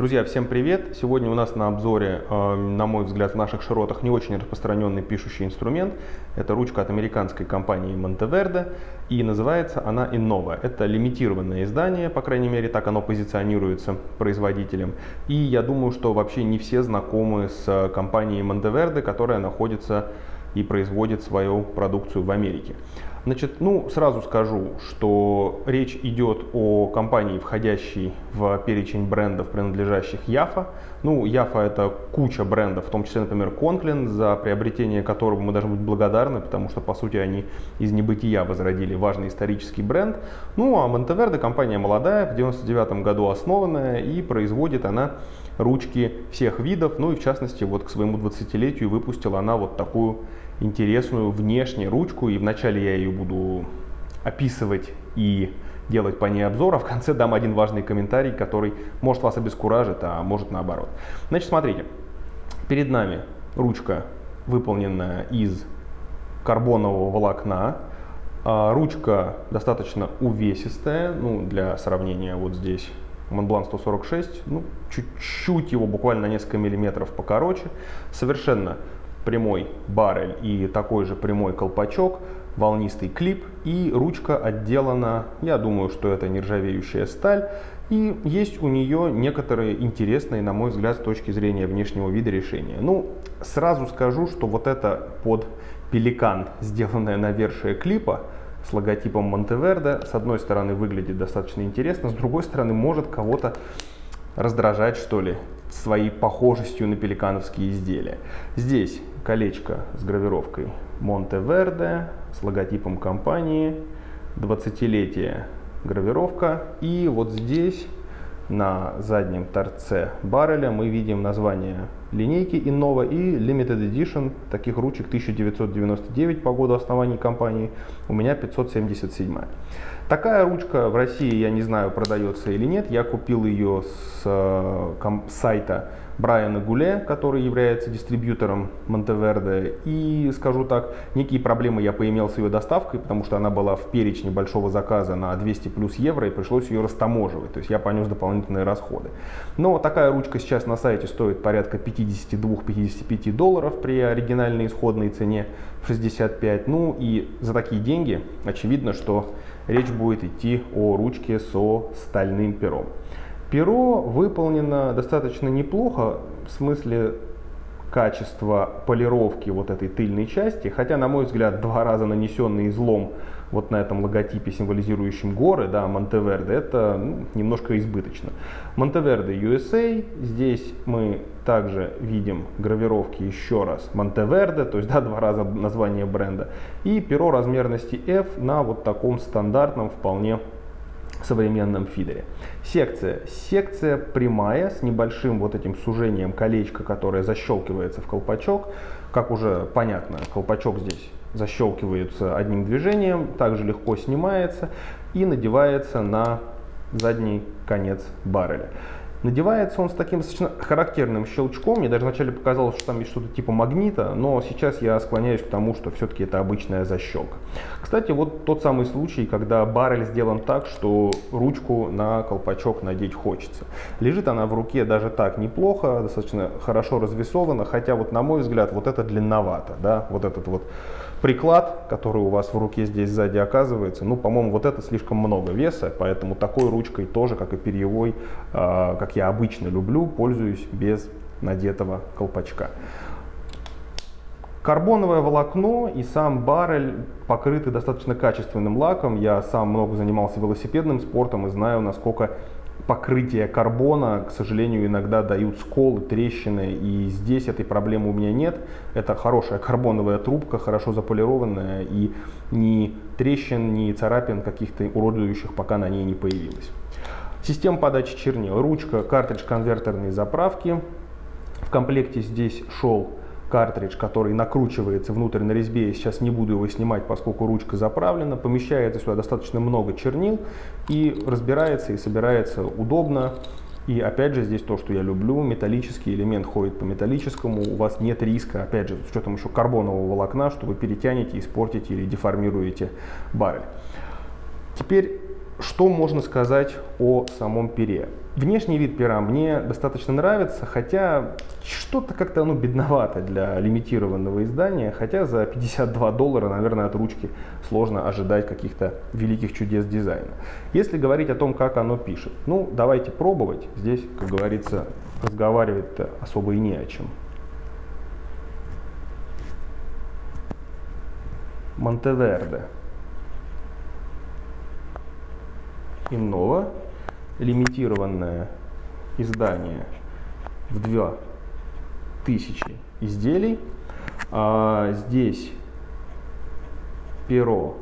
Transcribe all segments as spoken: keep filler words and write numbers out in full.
Друзья, всем привет! Сегодня у нас на обзоре, на мой взгляд, в наших широтах не очень распространенный пишущий инструмент. Это ручка от американской компании Monteverde, и называется она Innova. Это лимитированное издание, по крайней мере, так оно позиционируется производителем. И я думаю, что вообще не все знакомы с компанией Monteverde, которая находится и производит свою продукцию в Америке. Значит, ну, сразу скажу, что речь идет о компании, входящей в перечень брендов, принадлежащих Яфа. Ну, Яфа — это куча брендов, в том числе, например, Конклин, за приобретение которого мы должны быть благодарны, потому что, по сути, они из небытия возродили важный исторический бренд. Ну, а Monteverde — компания молодая, в девяносто девятом году основанная, и производит она ручки всех видов. Ну и, в частности, вот к своему двадцатилетию выпустила она вот такую интересную внешне ручку, и вначале я ее буду описывать и делать по ней обзор, а в конце дам один важный комментарий, который может вас обескуражит, а может наоборот. Значит, смотрите, перед нами ручка, выполненная из карбонового волокна. Ручка достаточно увесистая, ну, для сравнения, вот здесь Montblanc сто сорок шесть, ну, чуть-чуть его, буквально на несколько миллиметров покороче, совершенно прямой баррель и такой же прямой колпачок, волнистый клип, и ручка отделана, я думаю, что это нержавеющая сталь, и есть у нее некоторые интересные, на мой взгляд, с точки зрения внешнего вида решения. Ну, сразу скажу, что вот это под пеликан, сделанное навершие клипа с логотипом Monteverde, с одной стороны выглядит достаточно интересно, с другой стороны может кого-то раздражать, что ли, своей похожестью на пеликановские изделия. Здесь колечко с гравировкой Monteverde, с логотипом компании, двадцатилетие гравировка, и вот здесь на заднем торце барреля мы видим название линейки Innova и Limited Edition таких ручек тысяча девятьсот девяносто девять по году основания компании, у меня пятьсот семьдесят семь. Такая ручка в России, я не знаю, продается или нет. Я купил ее с э, сайта Брайана Гуле, который является дистрибьютором Monteverde. И скажу так, некие проблемы я поимел с ее доставкой, потому что она была в перечне большого заказа на двести плюс евро, и пришлось ее растаможивать. То есть я понес дополнительные расходы. Но такая ручка сейчас на сайте стоит порядка пятьдесят два — пятьдесят пять долларов при оригинальной исходной цене в шестьдесят пять. Ну и за такие деньги очевидно, что речь будет идти о ручке со стальным пером. Перо выполнено достаточно неплохо в смысле качества полировки вот этой тыльной части, хотя, на мой взгляд, два раза нанесенный излом вот на этом логотипе, символизирующем горы, да, Monteverde, это ну, немножко избыточно. Monteverde ю эс эй, здесь мы также видим гравировки еще раз Monteverde, то есть да, два раза название бренда, и перо размерности F на вот таком стандартном, вполне современном фидере. Секция. Секция прямая, с небольшим вот этим сужением колечка, которое защелкивается в колпачок. Как уже понятно, колпачок здесь защелкивается одним движением, также легко снимается и надевается на задний конец барреля. Надевается он с таким достаточно характерным щелчком. Мне даже вначале показалось, что там есть что-то типа магнита, но сейчас я склоняюсь к тому, что все-таки это обычная защелка. Кстати, вот тот самый случай, когда баррель сделан так, что ручку на колпачок надеть хочется. Лежит она в руке даже так неплохо, достаточно хорошо развесована, хотя вот на мой взгляд вот это длинновато, да, вот этот вот приклад, который у вас в руке здесь сзади оказывается, ну, по-моему, вот это слишком много веса, поэтому такой ручкой тоже, как и перьевой, э, как я обычно люблю, пользуюсь без надетого колпачка. Карбоновое волокно и сам баррель покрыты достаточно качественным лаком. Я сам много занимался велосипедным спортом и знаю, насколько покрытие карбона, к сожалению, иногда дают сколы, трещины, и здесь этой проблемы у меня нет. Это хорошая карбоновая трубка, хорошо заполированная, и ни трещин, ни царапин каких-то уродующих пока на ней не появилось. Система подачи чернил. Ручка, картридж конвертерной заправки. В комплекте здесь шел картридж, который накручивается внутрь на резьбе. Я сейчас не буду его снимать, поскольку ручка заправлена. Помещается сюда достаточно много чернил и разбирается и собирается удобно. И опять же здесь то, что я люблю, металлический элемент ходит по металлическому, у вас нет риска, опять же, с учетом еще карбонового волокна, что вы перетянете, испортите или деформируете баррель. Теперь Что можно сказать о самом пере? Внешний вид пера мне достаточно нравится, хотя что-то как-то оно бедновато для лимитированного издания, хотя за пятьдесят два доллара, наверное, от ручки сложно ожидать каких-то великих чудес дизайна. Если говорить о том, как оно пишет, ну, давайте пробовать. Здесь, как говорится, разговаривать-то особо и не о чем. Монтеверде. Innova, лимитированное издание в две тысячи изделий. А здесь перо,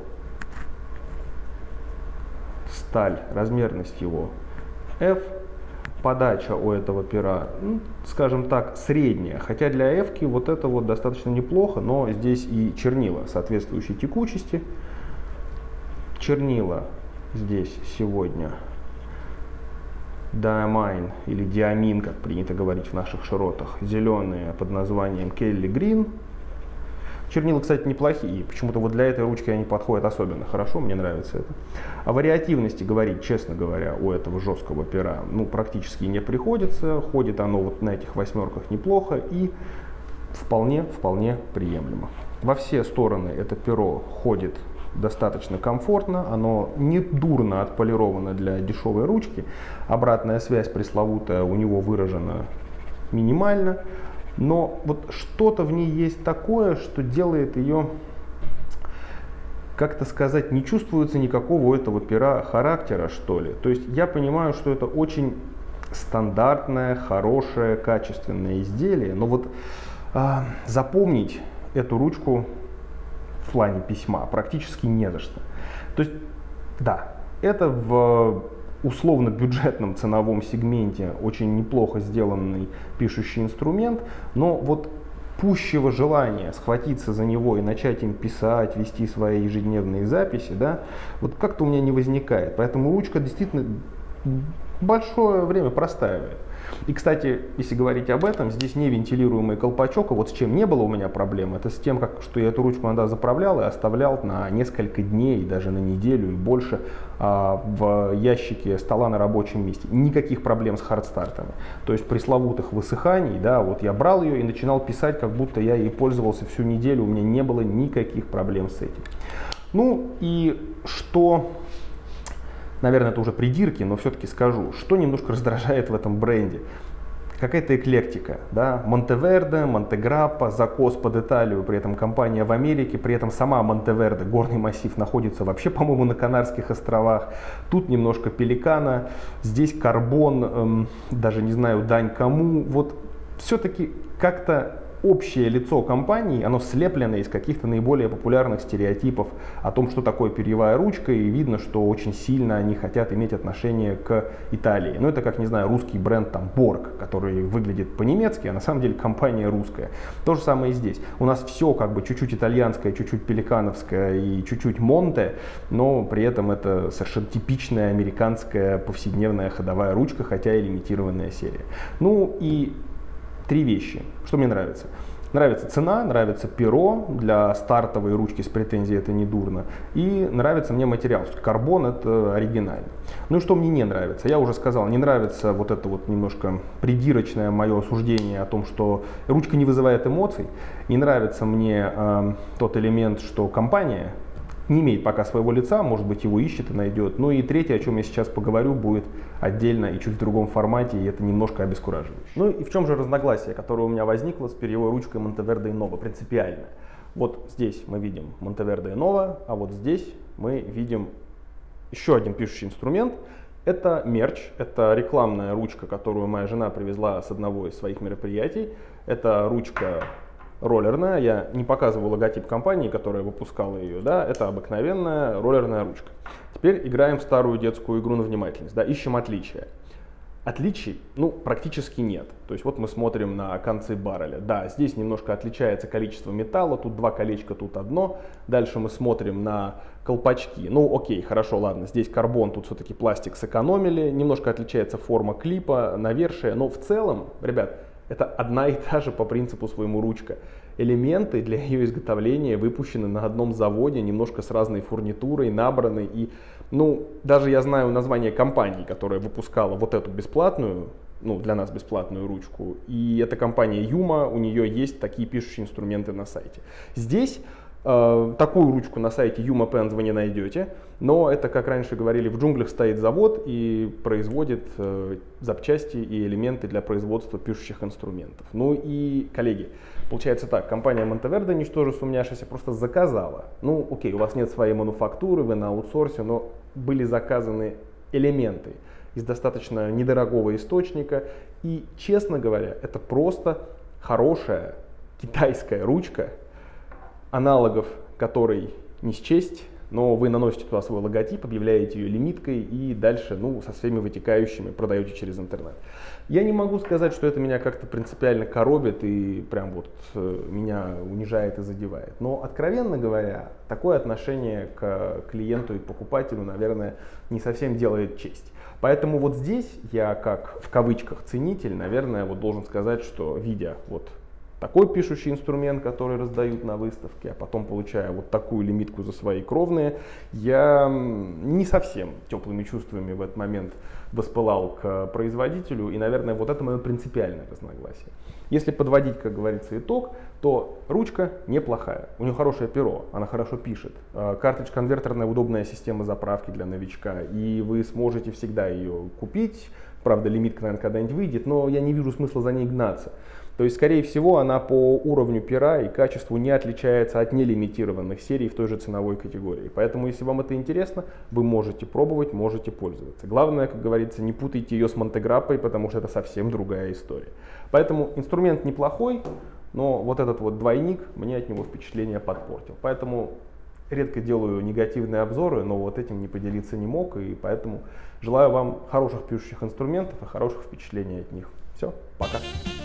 сталь, размерность его F, подача у этого пера, ну, скажем так, средняя, хотя для F вот это вот достаточно неплохо, но здесь и чернила соответствующей текучести. Чернила здесь сегодня Diamine или Диамин, как принято говорить в наших широтах, зеленые под названием Kelly Green. Чернила, кстати, неплохие, почему-то вот для этой ручки они подходят особенно хорошо, мне нравится это. О вариативности говорить, честно говоря, у этого жесткого пера, ну, практически не приходится, ходит оно вот на этих восьмерках неплохо и вполне, вполне приемлемо. Во все стороны это перо ходит достаточно комфортно, оно не дурно отполировано для дешевой ручки, обратная связь пресловутая у него выражена минимально, но вот что-то в ней есть такое, что делает ее, как-то сказать, не чувствуется никакого у этого пера характера, что ли. То есть я понимаю, что это очень стандартное, хорошее, качественное изделие, но вот а, запомнить эту ручку в плане письма практически не за что. То есть, да, это в условно-бюджетном ценовом сегменте очень неплохо сделанный пишущий инструмент, но вот пущего желания схватиться за него и начать им писать, вести свои ежедневные записи, да, вот как-то у меня не возникает. Поэтому ручка действительно большое время простаивает. И, кстати, если говорить об этом, здесь не вентилируемый колпачок, а вот с чем не было у меня проблем, это с тем, как, что я эту ручку иногда заправлял и оставлял на несколько дней, даже на неделю и больше а, в ящике стола на рабочем месте. Никаких проблем с хардстартами. То есть пресловутых высыханий, да, вот я брал ее и начинал писать, как будто я ей пользовался всю неделю, у меня не было никаких проблем с этим. Ну и что... Наверное, это уже придирки, но все-таки скажу, что немножко раздражает в этом бренде. Какая-то эклектика, да, Монтеверде, Монтеграппа, закос под Италию, при этом компания в Америке, при этом сама Монтеверде, горный массив, находится вообще, по-моему, на Канарских островах. Тут немножко Пеликана, здесь карбон, эм, даже не знаю, дань кому. Вот все-таки как-то общее лицо компании, оно слеплено из каких-то наиболее популярных стереотипов о том, что такое перьевая ручка, и видно, что очень сильно они хотят иметь отношение к Италии. Ну, это как, не знаю, русский бренд там Borg, который выглядит по-немецки, а на самом деле компания русская. То же самое и здесь. У нас все как бы чуть-чуть итальянское, чуть-чуть пеликановское и чуть-чуть Монте, но при этом это совершенно типичная американская повседневная ходовая ручка, хотя и лимитированная серия. Ну и три вещи, что мне нравится. Нравится цена, нравится перо, для стартовой ручки с претензией это не дурно. И нравится мне материал, карбон это оригинально. Ну и что мне не нравится? Я уже сказал, не нравится вот это вот немножко придирочное мое суждение о том, что ручка не вызывает эмоций. Не нравится мне э, тот элемент, что компания не имеет пока своего лица, может быть, его ищет и найдет. Ну и третье, о чем я сейчас поговорю, будет отдельно и чуть в другом формате, и это немножко обескураживающе. Ну и в чем же разногласие, которое у меня возникло с перьевой ручкой Монтеверде Innova, принципиально? Вот здесь мы видим Монтеверде Innova, а вот здесь мы видим еще один пишущий инструмент. Это мерч, это рекламная ручка, которую моя жена привезла с одного из своих мероприятий. Это ручка роллерная, я не показываю логотип компании, которая выпускала ее, да, это обыкновенная роллерная ручка. Теперь играем в старую детскую игру на внимательность, да, ищем отличия. Отличий, ну, практически нет. То есть вот мы смотрим на концы барреля. Да, здесь немножко отличается количество металла, тут два колечка, тут одно. Дальше мы смотрим на колпачки. Ну, окей, хорошо, ладно, здесь карбон, тут все-таки пластик сэкономили. Немножко отличается форма клипа, навершие, но в целом, ребят, это одна и та же по принципу своему ручка. элементы для ее изготовления выпущены на одном заводе, немножко с разной фурнитурой, набраны. И, ну, даже я знаю название компании, которая выпускала вот эту бесплатную, ну, для нас бесплатную ручку. И это компания Yuma, у нее есть такие пишущие инструменты на сайте. Здесь э, такую ручку на сайте Yuma Pens вы не найдете, но это, как раньше говорили, в джунглях стоит завод и производит э, запчасти и элементы для производства пишущих инструментов. Ну и, коллеги, получается так, компания Monteverde, ничтоже сумняшися, просто заказала. Ну, окей, у вас нет своей мануфактуры, вы на аутсорсе, но были заказаны элементы из достаточно недорогого источника. И, честно говоря, это просто хорошая китайская ручка, аналогов которой не счесть, но вы наносите туда свой логотип, объявляете ее лимиткой и дальше, ну, со всеми вытекающими продаете через интернет. Я не могу сказать, что это меня как-то принципиально коробит и прям вот э, меня унижает и задевает. Но, откровенно говоря, такое отношение к клиенту и покупателю, наверное, не совсем делает честь. Поэтому вот здесь я, как в кавычках ценитель, наверное, вот должен сказать, что видя вот такой пишущий инструмент, который раздают на выставке, а потом получая вот такую лимитку за свои кровные, я не совсем теплыми чувствами в этот момент воспылал к производителю, и, наверное, вот это мое принципиальное разногласие. Если подводить, как говорится, итог, то ручка неплохая, у нее хорошее перо, она хорошо пишет, картридж-конвертерная удобная система заправки для новичка, и вы сможете всегда ее купить, правда, лимитка, наверное, когда-нибудь выйдет, но я не вижу смысла за ней гнаться. То есть, скорее всего, она по уровню пера и качеству не отличается от нелимитированных серий в той же ценовой категории. Поэтому, если вам это интересно, вы можете пробовать, можете пользоваться. Главное, как говорится, не путайте ее с Монтеграппой, потому что это совсем другая история. Поэтому инструмент неплохой, но вот этот вот двойник мне от него впечатление подпортил. Поэтому редко делаю негативные обзоры, но вот этим не поделиться не мог, и поэтому желаю вам хороших пишущих инструментов и хороших впечатлений от них. Все, пока.